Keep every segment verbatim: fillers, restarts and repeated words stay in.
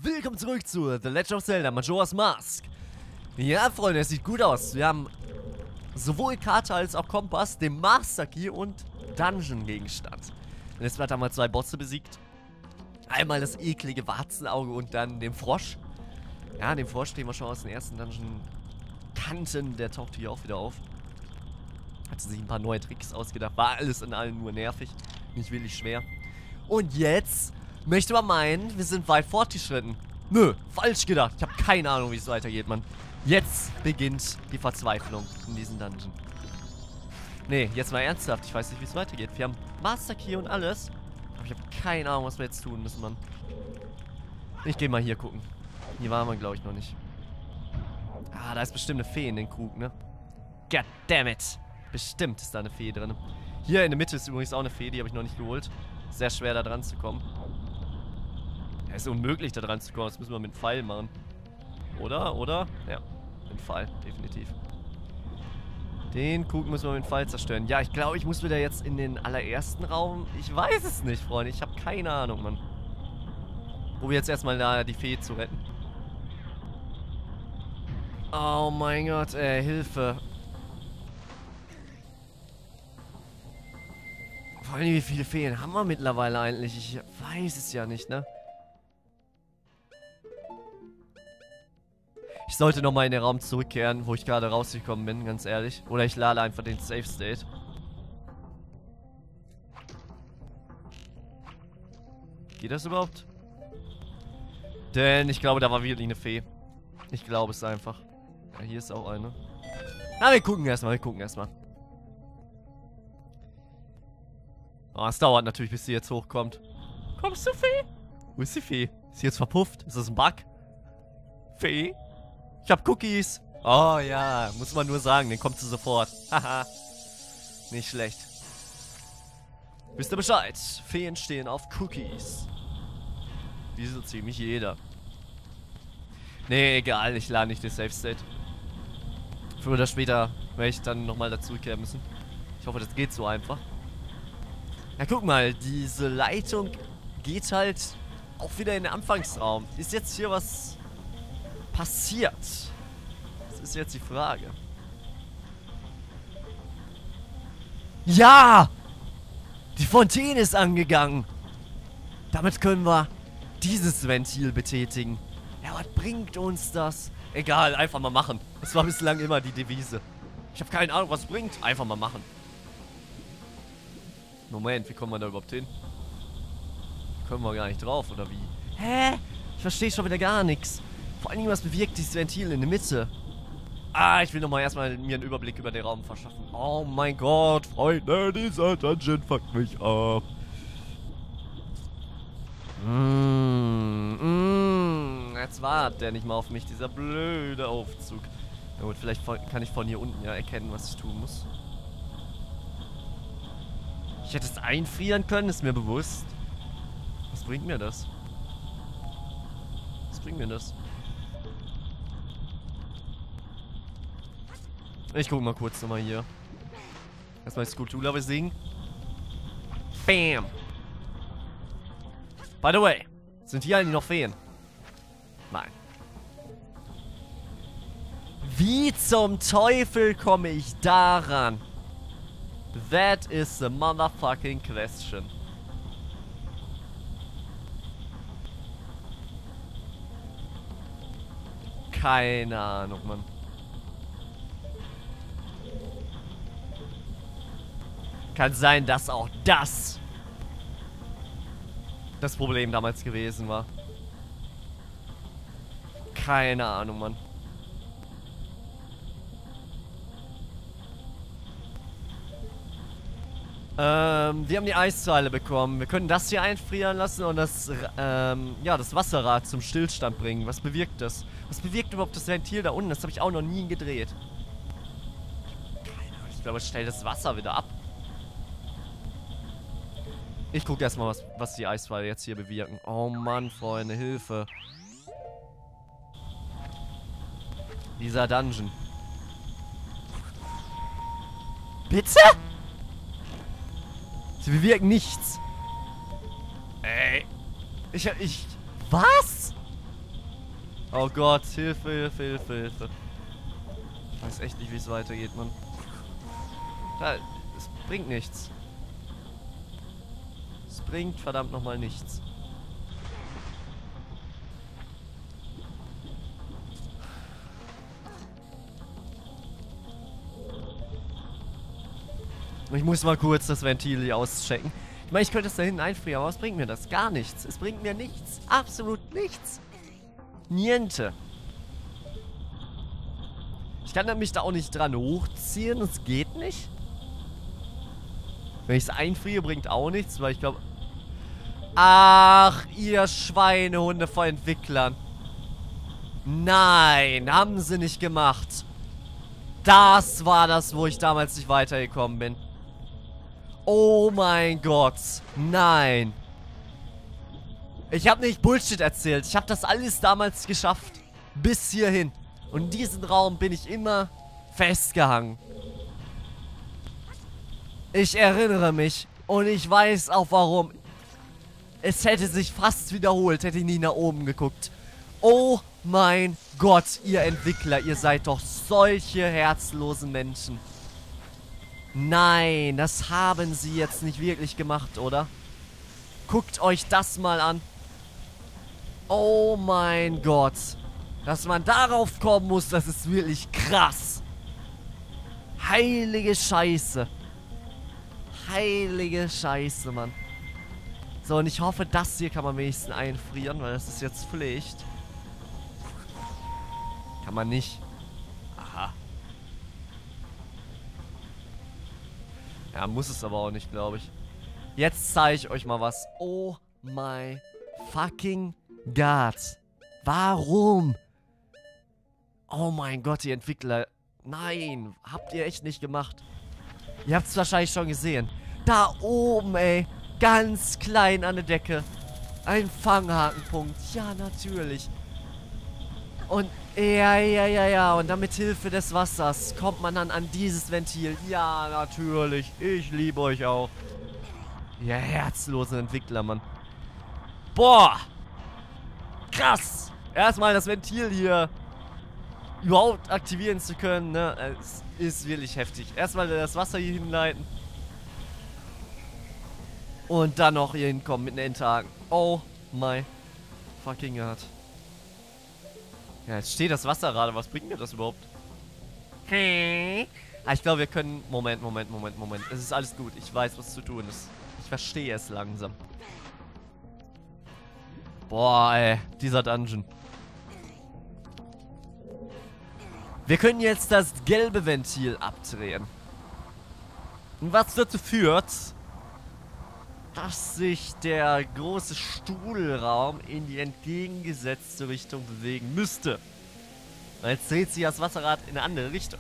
Willkommen zurück zu The Legend of Zelda Majora's Mask. Ja, Freunde, es sieht gut aus. Wir haben sowohl Karte als auch Kompass, den Master Key und Dungeon-Gegenstand. Und jetzt haben wir zwei Bosse besiegt. Einmal das eklige Warzenauge und dann den Frosch. Ja, den Frosch, den wir schon aus dem ersten Dungeon kannten, der taucht hier auch wieder auf. Hat sich ein paar neue Tricks ausgedacht. War alles in allem nur nervig. Nicht wirklich schwer. Und jetzt möchte man meinen, wir sind weit fortgeschritten. Nö, falsch gedacht. Ich habe keine Ahnung, wie es weitergeht, Mann. Jetzt beginnt die Verzweiflung in diesem Dungeon. Nee, jetzt mal ernsthaft. Ich weiß nicht, wie es weitergeht. Wir haben Master Key und alles. Aber ich habe keine Ahnung, was wir jetzt tun müssen, Mann. Ich gehe mal hier gucken. Hier waren wir, glaube ich, noch nicht. Ah, da ist bestimmt eine Fee in den Krug, ne? God damn it. Bestimmt ist da eine Fee drin. Hier in der Mitte ist übrigens auch eine Fee, die habe ich noch nicht geholt. Sehr schwer, da dran zu kommen. Ja, ist unmöglich, da dran zu kommen. Das müssen wir mit dem Pfeil machen. Oder? Oder? Ja, mit dem Pfeil, definitiv. Den Krug müssen wir mit dem Pfeil zerstören. Ja, ich glaube, ich muss wieder jetzt in den allerersten Raum. Ich weiß es nicht, Freunde. Ich habe keine Ahnung, Mann. Probier jetzt erstmal da die Fee zu retten. Oh mein Gott, ey, Hilfe. Vor allem, wie viele Feen haben wir mittlerweile eigentlich? Ich weiß es ja nicht, ne? Ich sollte nochmal in den Raum zurückkehren, wo ich gerade rausgekommen bin, ganz ehrlich. Oder ich lade einfach den Safe State. Geht das überhaupt? Denn ich glaube, da war wirklich eine Fee. Ich glaube es einfach. Ja, hier ist auch eine. Na, wir gucken erstmal, wir gucken erstmal. Oh, es dauert natürlich, bis sie jetzt hochkommt. Kommst du, Fee? Wo ist die Fee? Ist sie jetzt verpufft? Ist das ein Bug? Fee? Ich hab Cookies. Oh ja, muss man nur sagen, den kommt sie sofort. Haha. Nicht schlecht. Wisst ihr Bescheid? Feen stehen auf Cookies. Wie so ziemlich jeder. Nee, egal, ich lade nicht den Safe State. Früher oder später werde ich dann nochmal dazukehren müssen. Ich hoffe, das geht so einfach. Ja, guck mal, diese Leitung geht halt auch wieder in den Anfangsraum. Ist jetzt hier was passiert? Das ist jetzt die Frage. Ja! Die Fontäne ist angegangen. Damit können wir dieses Ventil betätigen. Ja, was bringt uns das? Egal, einfach mal machen. Das war bislang immer die Devise. Ich habe keine Ahnung, was es bringt. Einfach mal machen. Moment, wie kommen wir da überhaupt hin? Können wir gar nicht drauf, oder wie? Hä? Ich verstehe schon wieder gar nichts. Vor allem, was bewirkt dieses Ventil in der Mitte? Ah, ich will nochmal erstmal mir einen Überblick über den Raum verschaffen. Oh mein Gott, Freunde, dieser Dungeon fuckt mich ab. Mmh, mmh, jetzt wartet der nicht mal auf mich, dieser blöde Aufzug. Na gut, vielleicht kann ich von hier unten ja erkennen, was ich tun muss. Ich hätte es einfrieren können, ist mir bewusst. Was bringt mir das? Was bringt mir das? Ich guck mal kurz nochmal hier. Erstmal die Skulptur besiegen. Bam! By the way, sind hier eigentlich noch Feen? Nein. Wie zum Teufel komme ich daran? That is the motherfucking question. Keine Ahnung, Mann. Kann sein, dass auch das das Problem damals gewesen war. Keine Ahnung, Mann. Ähm, wir haben die Eiszeile bekommen. Wir können das hier einfrieren lassen und das, ähm, ja, das Wasserrad zum Stillstand bringen. Was bewirkt das? Was bewirkt überhaupt das Ventil da unten? Das habe ich auch noch nie gedreht. Keine Ahnung. Ich glaube, es stellt das Wasser wieder ab. Ich gucke erstmal, was, was die Eisweiler jetzt hier bewirken. Oh Mann, Freunde, Hilfe. Dieser Dungeon. Bitte? Sie bewirken nichts. Ey. Ich, ich... Was? Oh Gott, Hilfe, Hilfe, Hilfe, Hilfe. Ich weiß echt nicht, wie es weitergeht, Mann. Da, es bringt nichts. Es bringt verdammt nochmal nichts. Ich muss mal kurz das Ventil hier auschecken. Ich meine, ich könnte es da hinten einfrieren, aber was bringt mir das? Gar nichts. Es bringt mir nichts. Absolut nichts. Niente. Ich kann mich da auch nicht dran hochziehen. Das geht nicht. Wenn ich es einfriere, bringt auch nichts, weil ich glaube... Ach, ihr Schweinehunde vor Entwicklern. Nein, haben sie nicht gemacht. Das war das, wo ich damals nicht weitergekommen bin. Oh mein Gott. Nein. Ich habe nicht Bullshit erzählt. Ich habe das alles damals geschafft. Bis hierhin. Und in diesem Raum bin ich immer festgehangen. Ich erinnere mich. Und ich weiß auch warum. Es hätte sich fast wiederholt, hätte ich nie nach oben geguckt. Oh mein Gott, ihr Entwickler. Ihr seid doch solche herzlosen Menschen. Nein, das haben sie jetzt nicht wirklich gemacht, oder? Guckt euch das mal an. Oh mein Gott. Dass man darauf kommen muss, das ist wirklich krass. Heilige Scheiße. Heilige Scheiße, Mann. So, und ich hoffe, das hier kann man wenigstens einfrieren, weil das ist jetzt Pflicht. Kann man nicht. Aha. Ja, muss es aber auch nicht, glaube ich. Jetzt zeige ich euch mal was. Oh my fucking God. Warum? Oh mein Gott, die Entwickler. Nein, habt ihr echt nicht gemacht. Ihr habt es wahrscheinlich schon gesehen. Da oben, ey. Ganz klein an der Decke. Ein Fanghakenpunkt. Ja, natürlich. Und ja, ja, ja, ja. Und dann mit Hilfe des Wassers kommt man dann an dieses Ventil. Ja, natürlich. Ich liebe euch auch. Ihr herzlosen Entwickler, Mann. Boah. Krass. Erstmal das Ventil hier überhaupt aktivieren zu können, ne? Es ist wirklich heftig. Erstmal das Wasser hier hinleiten. Und dann noch hier hinkommen mit den Endtagen. Oh my fucking God. Ja, jetzt steht das Wasser gerade. Was bringt mir das überhaupt? Hm. Ah, ich glaube, wir können... Moment, Moment, Moment, Moment. Es ist alles gut. Ich weiß, was zu tun ist. Ich verstehe es langsam. Boah, ey. Dieser Dungeon. Wir können jetzt das gelbe Ventil abdrehen. Und was dazu führt, dass sich der große Stuhlraum in die entgegengesetzte Richtung bewegen müsste. Und jetzt dreht sich das Wasserrad in eine andere Richtung.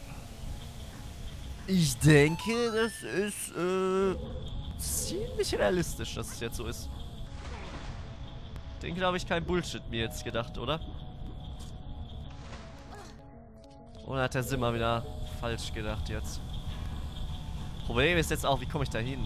Ich denke, das ist äh, ziemlich realistisch, dass es jetzt so ist. Ich denke, da habe ich kein Bullshit mir jetzt gedacht, oder? Oder hat der Simmer wieder falsch gedacht jetzt? Problem ist jetzt auch, wie komme ich da hin?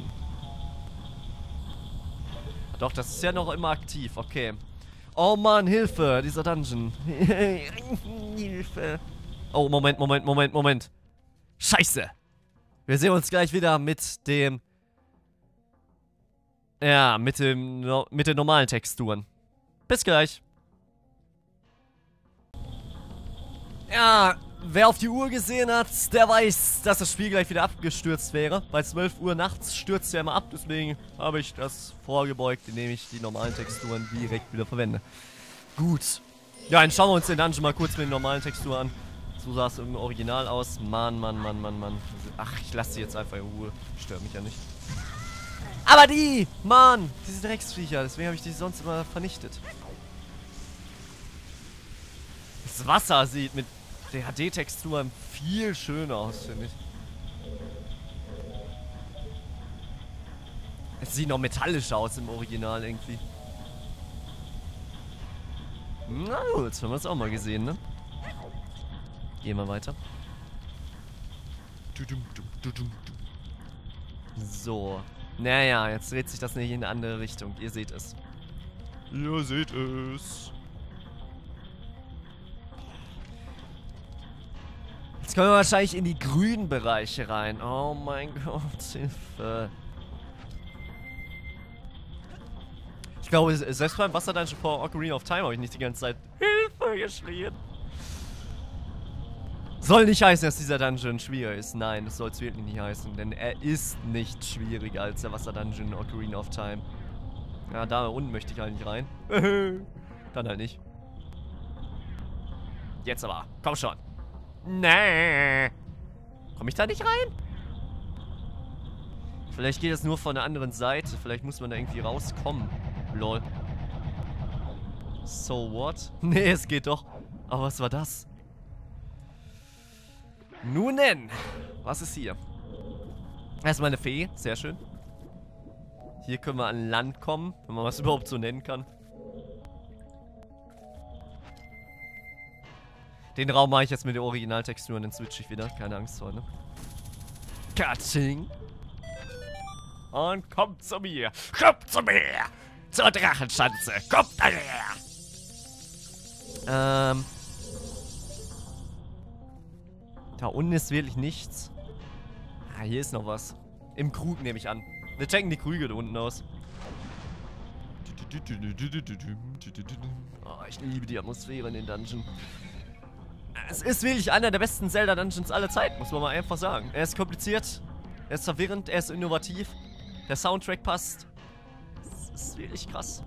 Doch, das ist ja noch immer aktiv, okay. Oh Mann, Hilfe, dieser Dungeon. Hilfe. Oh, Moment, Moment, Moment, Moment. Scheiße. Wir sehen uns gleich wieder mit dem... Ja, mit dem, mit den normalen Texturen. Bis gleich. Ja, wer auf die Uhr gesehen hat, der weiß, dass das Spiel gleich wieder abgestürzt wäre. Bei zwölf Uhr nachts stürzt er immer ab, deswegen habe ich das vorgebeugt, indem ich die normalen Texturen direkt wieder verwende. Gut. Ja, dann schauen wir uns den Dungeon mal kurz mit den normalen Texturen an. So sah es im Original aus. Mann, Mann, Mann, Mann, Mann. Ach, ich lasse sie jetzt einfach in Ruhe. Stört mich ja nicht. Aber die! Mann! Diese Drecksviecher, deswegen habe ich die sonst immer vernichtet. Das Wasser sieht mit der H D-Texturen viel schöner aus, finde ich. Es sieht noch metallischer aus im Original irgendwie. Na gut, jetzt haben wir es auch mal gesehen, ne? Gehen wir weiter. So. Naja, jetzt dreht sich das nicht in eine andere Richtung. Ihr seht es. Ihr seht es. kommen wir wahrscheinlich in die grünen Bereiche rein. Oh mein Gott, Hilfe. Ich glaube, selbst beim Wasser-Dungeon vor Ocarina of Time habe ich nicht die ganze Zeit Hilfe geschrien. Soll nicht heißen, dass dieser Dungeon schwieriger ist. Nein, das soll es wirklich nicht heißen. Denn er ist nicht schwieriger als der Wasser-Dungeon in Ocarina of Time. Ja, da unten möchte ich halt nicht rein. Dann halt nicht. Jetzt aber. Komm schon. Nee. Komm ich da nicht rein? Vielleicht geht es nur von der anderen Seite. Vielleicht muss man da irgendwie rauskommen. Lol. So what? Nee, es geht doch. Aber was war das? Nun denn. Was ist hier? Erstmal eine Fee. Sehr schön. Hier können wir an Land kommen. Wenn man was überhaupt so nennen kann. Den Raum mache ich jetzt mit der Originaltextur und dann switche ich wieder. Keine Angst vor, ne? Katsching. Und kommt zu mir. Kommt zu mir. Zur Drachenschanze. Kommt daher. Ähm. Da unten ist wirklich nichts. Ah, hier ist noch was. Im Krug nehme ich an. Wir checken die Krüge da unten aus. Oh, ich liebe die Atmosphäre in den Dungeon. Es ist wirklich einer der besten Zelda-Dungeons aller Zeit, muss man mal einfach sagen. Er ist kompliziert, er ist verwirrend, er ist innovativ. Der Soundtrack passt. Das ist wirklich krass.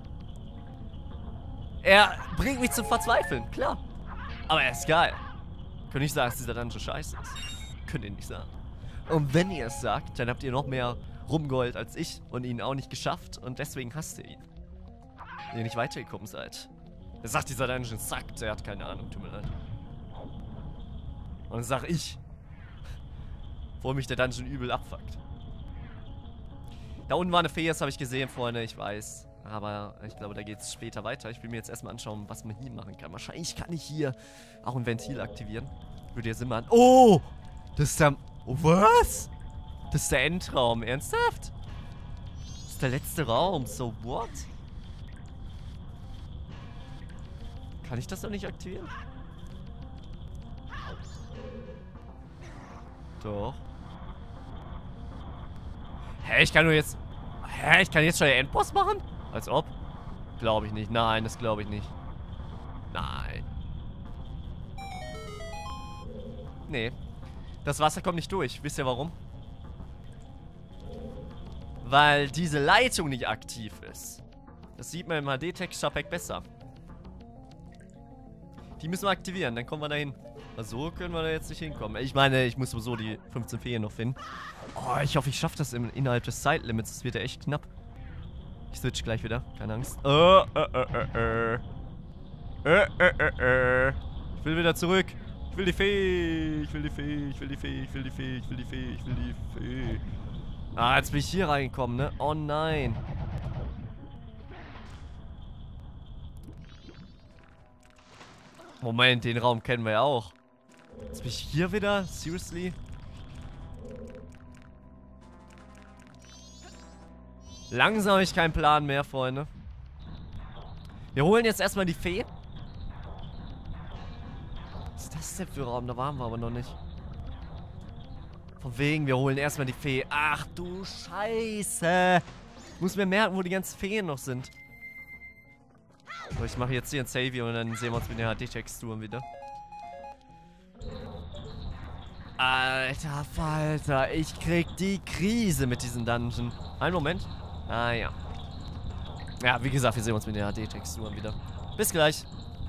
Er bringt mich zum Verzweifeln, klar. Aber er ist geil. Könnt nicht sagen, dass dieser Dungeon scheiße ist. Könnt ihr nicht sagen. Und wenn ihr es sagt, dann habt ihr noch mehr rumgeheult als ich und ihn auch nicht geschafft. Und deswegen hasst ihr ihn. Wenn ihr nicht weitergekommen seid. Er sagt, dieser Dungeon zackt. Er hat keine Ahnung, tut mir leid. Und dann sag ich, wo mich der Dungeon übel abfuckt. Da unten war eine Fee, das habe ich gesehen, Freunde, ich weiß. Aber ich glaube, da geht es später weiter. Ich will mir jetzt erstmal anschauen, was man hier machen kann. Wahrscheinlich kann ich hier auch ein Ventil aktivieren. Würde jetzt immer an... Oh! Das ist der... Oh, was? Das ist der Endraum. Ernsthaft? Das ist der letzte Raum. So, what? Kann ich das noch nicht aktivieren? Doch. Hä, ich kann nur jetzt... Hä, ich kann jetzt schon den Endboss machen? Als ob? Glaube ich nicht. Nein, das glaube ich nicht. Nein. Nee. Das Wasser kommt nicht durch. Wisst ihr warum? Weil diese Leitung nicht aktiv ist. Das sieht man im H D-Texture Pack besser. Die müssen wir aktivieren, dann kommen wir da hin. So können wir da jetzt nicht hinkommen. Ich meine, ich muss sowieso die fünfzehn Feen noch finden. Oh, ich hoffe, ich schaffe das im, innerhalb des Zeitlimits. Das wird ja echt knapp. Ich switch gleich wieder. Keine Angst. Oh, äh, äh, äh, äh. Äh, äh, äh. Ich will wieder zurück. Ich will die Fee. Ich will die Fee. Ich will die Fee. Ich will die Fee. Ich will die Fee. Ich will die Fee. Ah, jetzt bin ich hier reingekommen, ne? Oh nein. Moment, den Raum kennen wir ja auch. Jetzt bin ich hier wieder? Seriously? Langsam habe ich keinen Plan mehr, Freunde. Wir holen jetzt erstmal die Fee. Was ist das denn für ein Raum? Da waren wir aber noch nicht. Von wegen, wir holen erstmal die Fee. Ach du Scheiße. Ich muss mir merken, wo die ganzen Feen noch sind. So, ich mache jetzt hier ein Save und dann sehen wir uns mit den H D-Texturen wieder. Alter Falter, ich krieg die Krise mit diesem Dungeon. Einen Moment. Ah ja. Ja, wie gesagt, wir sehen uns mit den H D-Texturen wieder. Bis gleich.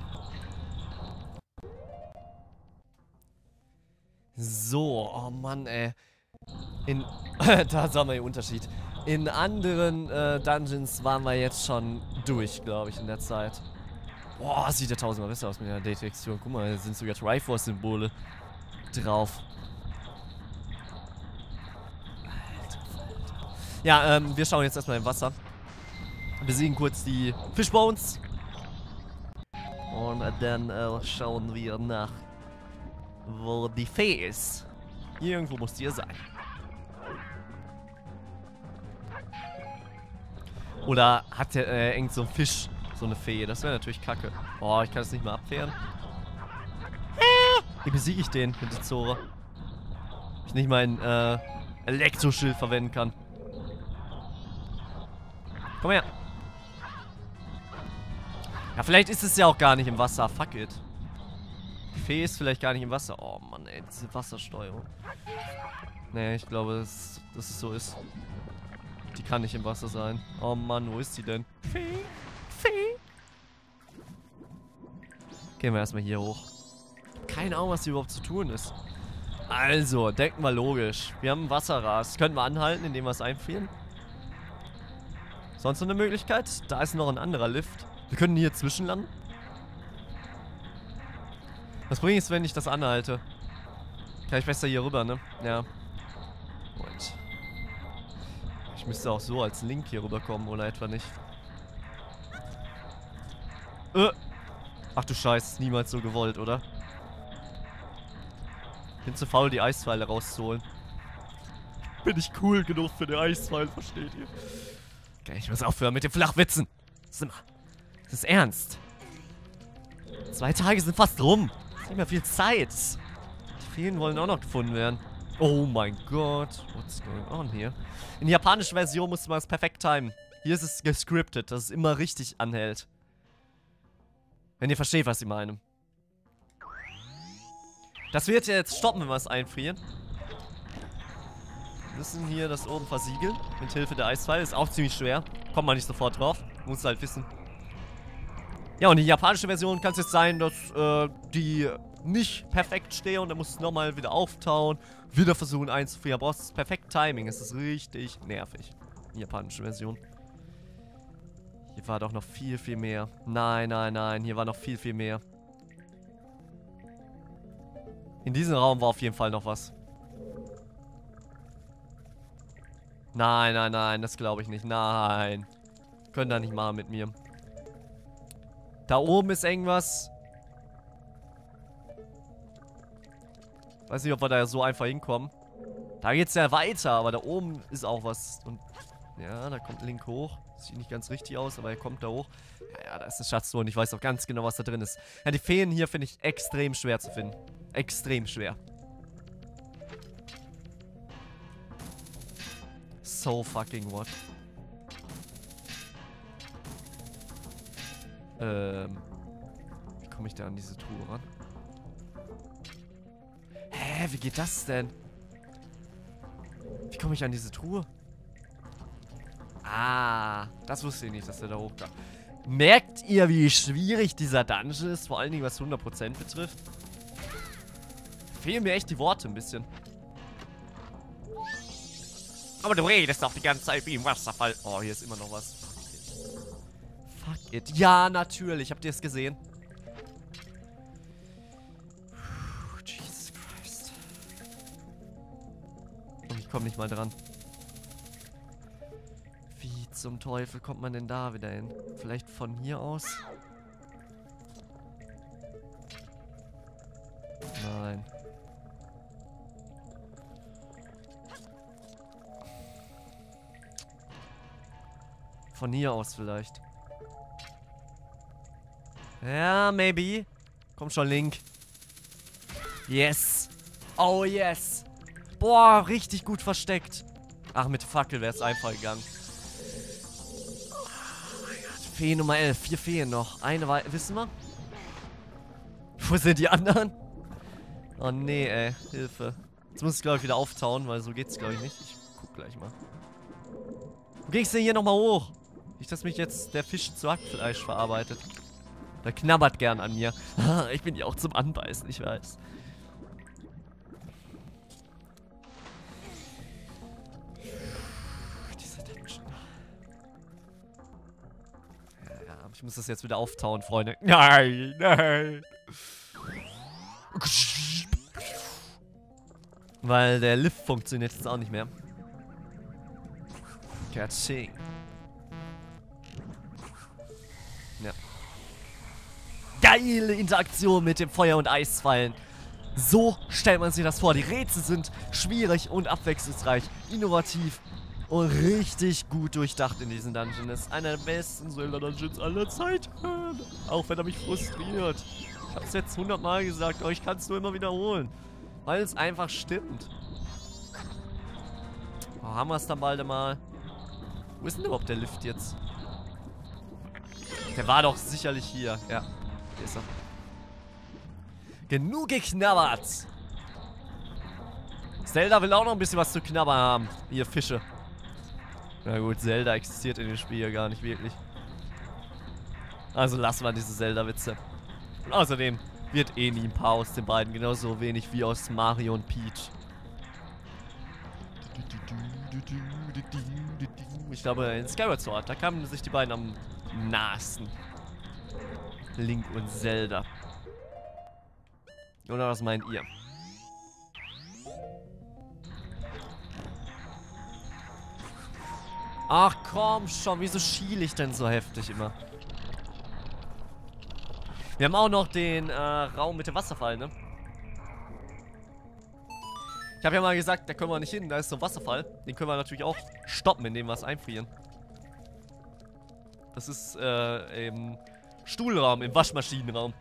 So, oh Mann, ey. In, da sah man den Unterschied. In anderen äh, Dungeons waren wir jetzt schon durch, glaube ich, in der Zeit. Boah, sieht ja tausendmal besser aus mit der H D-Textur. Guck mal, da sind sogar Triforce-Symbole drauf. Alter, Alter. Ja, ähm, wir schauen jetzt erstmal im Wasser. Besiegen kurz die Fishbones. Und dann äh, schauen wir nach, wo die Fee ist. Irgendwo muss die ja sein. Oder hat der äh, irgend so ein Fisch so eine Fee? Das wäre natürlich kacke. Oh, ich kann das nicht mehr abwehren. Wie besiege ich den mit der Zora? Ich nicht mein äh, Elektroschild verwenden kann. Komm her. Ja, vielleicht ist es ja auch gar nicht im Wasser. Fuck it. Die Fee ist vielleicht gar nicht im Wasser. Oh Mann, ey, diese Wassersteuerung. Nee, ich glaube, dass, dass es so ist. Die kann nicht im Wasser sein. Oh Mann, wo ist die denn? Fee, Fee. Gehen wir erstmal hier hoch. Keine Ahnung, was hier überhaupt zu tun ist. Also, denken wir logisch. Wir haben ein Wasserras. Können wir anhalten, indem wir es einfrieren? Sonst noch eine Möglichkeit? Da ist noch ein anderer Lift. Wir können hier zwischenlanden. Was bringt es, wenn ich das anhalte? Kann ich besser hier rüber, ne? Ja. Moment. Ich müsste auch so als Link hier rüberkommen, oder etwa nicht? Äh. Ach du Scheiße, ist niemals so gewollt, oder? Bin zu faul, die Eispfeile rauszuholen. Bin ich cool genug für die Eispfeile, versteht ihr? Okay, ich muss aufhören mit den Flachwitzen. Simmer. Das ist ernst. Zwei Tage sind fast rum. Es ist nicht mehr viel Zeit. Die Feen wollen auch noch gefunden werden. Oh mein Gott. What's going on here? In der japanischen Version musste man es perfekt timen. Hier ist es gescriptet, dass es immer richtig anhält. Wenn ihr versteht, was ich meine. Das wird ja jetzt stoppen, wenn wir es einfrieren. Wir müssen hier das oben versiegeln. Mit Hilfe der Eispfeile. Ist auch ziemlich schwer. Kommt man nicht sofort drauf. Muss halt wissen. Ja, und die japanische Version kann es jetzt sein, dass äh, die nicht perfekt stehen. Und dann muss es nochmal wieder auftauen. Wieder versuchen einzufrieren. Aber brauchst das perfekte Timing. Es ist richtig nervig. Die japanische Version. Hier war doch noch viel, viel mehr. Nein, nein, nein. Hier war noch viel, viel mehr. In diesem Raum war auf jeden Fall noch was. Nein, nein, nein, das glaube ich nicht. Nein. Können da nicht machen mit mir. Da oben ist irgendwas. Weiß nicht, ob wir da so einfach hinkommen. Da geht's ja weiter, aber da oben ist auch was. Und ja, da kommt Link hoch. Sieht nicht ganz richtig aus, aber er kommt da hoch. Ja, ja, da ist eine Schatztruhe und ich weiß auch ganz genau, was da drin ist. Ja, die Feen hier finde ich extrem schwer zu finden. Extrem schwer. So fucking what? Ähm. Wie komme ich da an diese Truhe ran? Hä, wie geht das denn? Wie komme ich an diese Truhe? Ah, das wusste ich nicht, dass der da hochkam. Merkt ihr, wie schwierig dieser Dungeon ist? Vor allen Dingen, was hundert Prozent betrifft. Fehlen mir echt die Worte ein bisschen. Aber du redest doch die ganze Zeit wie im Wasserfall. Oh, hier ist immer noch was. Fuck it. Ja, natürlich. Habt ihr es gesehen? Puh, Jesus Christ. Und ich komme nicht mal dran. Wie zum Teufel kommt man denn da wieder hin? Vielleicht von hier aus? Nein. Von hier aus vielleicht. Ja, maybe. Komm schon, Link. Yes. Oh, yes. Boah, richtig gut versteckt. Ach, mit Fackel wäre es einfach gegangen. Oh mein Gott. Fee Nummer elf. Vier Feen noch. Eine war... Wissen wir? Wo sind die anderen? Oh, nee, ey. Hilfe. Jetzt muss ich, glaube ich, wieder auftauen, weil so geht's, glaube ich, nicht. Ich guck gleich mal. Wo ging's denn hier nochmal hoch? Nicht, dass mich jetzt der Fisch zu Hackfleisch verarbeitet. Der knabbert gern an mir. Ich bin ja auch zum Anbeißen, ich weiß. Dieser Dungeon. Ja, ja, aber ich muss das jetzt wieder auftauen, Freunde. Nein, nein. Weil der Lift funktioniert jetzt auch nicht mehr. Catching. Ja. Geile Interaktion mit dem Feuer- und Eisfallen. So stellt man sich das vor. Die Rätsel sind schwierig und abwechslungsreich, innovativ und richtig gut durchdacht in diesem Dungeon. Das ist einer der besten Zelda-Dungeons aller Zeiten. Auch wenn er mich frustriert. Ich hab's jetzt hundertmal gesagt, aber ich kann es nur immer wiederholen. Weil es einfach stimmt. Oh, haben wir es dann bald mal. Wo ist denn überhaupt der Lift jetzt? Der war doch sicherlich hier. Ja, hier ist er. Genug geknabbert. Zelda will auch noch ein bisschen was zu knabbern haben. Ihr Fische. Na gut, Zelda existiert in dem Spiel ja gar nicht wirklich. Also lassen wir diese Zelda-Witze. Und außerdem wird eh nie ein Paar aus den beiden. Genauso wenig wie aus Mario und Peach. Ich glaube, in Skyward Sword, da kamen sich die beiden am nahesten. Link und Zelda. Oder was meint ihr? Ach komm schon, wieso schiele ich denn so heftig immer? Wir haben auch noch den äh, Raum mit dem Wasserfall, ne? Ich habe ja mal gesagt, da können wir nicht hin, da ist so ein Wasserfall. Den können wir natürlich auch stoppen, indem wir es einfrieren. Das ist äh, im Stuhlraum, im Waschmaschinenraum.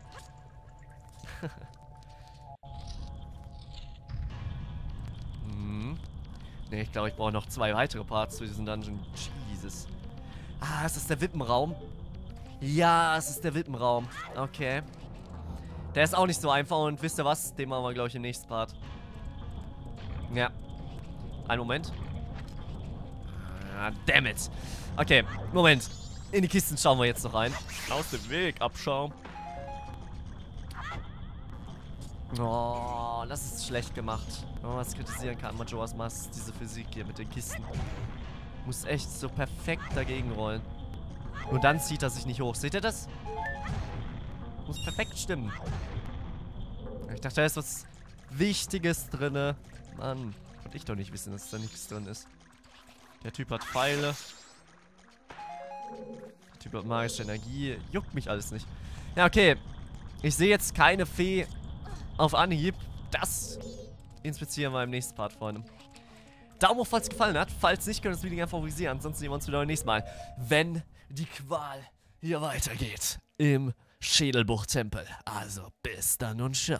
hm. Ne, ich glaube, ich brauche noch zwei weitere Parts für diesen Dungeon. Jesus. Ah, ist das der Wippenraum? Ja, es ist der Wippenraum. Okay. Der ist auch nicht so einfach und wisst ihr was? Den machen wir, glaube ich, im nächsten Part. Ja. Einen Moment. Ah, damn it. Okay, Moment. In die Kisten schauen wir jetzt noch rein. Aus dem Weg, Abschaum. Oh, das ist schlecht gemacht. Wenn man was kritisieren kann, Majora's Mask, diese Physik hier mit den Kisten. Muss echt so perfekt dagegen rollen. Nur dann zieht er sich nicht hoch. Seht ihr das? Muss perfekt stimmen. Ich dachte, da ist was Wichtiges drin. Mann, konnte ich doch nicht wissen, dass da nichts drin ist. Der Typ hat Pfeile. Der Typ hat magische Energie. Juckt mich alles nicht. Ja, okay. Ich sehe jetzt keine Fee auf Anhieb. Das inspizieren wir im nächsten Part, Freunde. Daumen hoch, falls es gefallen hat. Falls nicht, könnt ihr das Video gerne favorisieren. Ansonsten sehen wir uns wieder beim nächsten Mal. Wenn die Qual hier weitergeht. Im Schädelbuch-Tempel. Also bis dann und ciao.